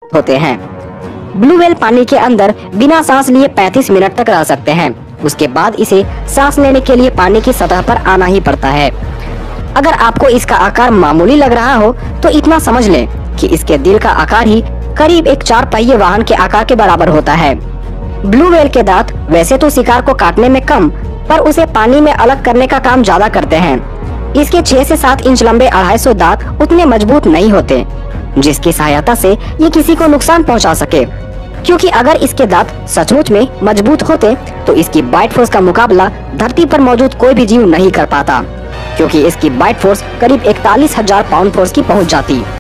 होते हैं। Blue whale पानी के अंदर बिना सांस लिए 35 मिनट तक रह सकते हैं। उसके बाद इसे सांस लेने के लिए पानी की सतह पर आना ही पड़ता है। अगर आपको इसका आकार मामूली लग रहा हो तो इतना समझ लें कि इसके दिल का आकार ही करीब एक 4 पहिए वाहन के आकार के बराबर होता है। ब्लू व्हेल के दांत वैसे तो शिकार को काटने में कम, पर उसे पानी में अलग करने का काम ज्यादा करते हैं। इसके 6 से 7 इंच लंबे 250 दांत उतने मजबूत नहीं होते जिसकी सहायता से ये किसी को नुकसान पहुंचा सके, क्योंकि अगर इसके दांत सचमुच में मजबूत होते तो इसकी बाइट फोर्स का मुकाबला धरती पर मौजूद कोई भी जीव नहीं कर पाता, क्योंकि इसकी बाइट फोर्स करीब 41,000 पाउंड फोर्स की पहुंच जाती।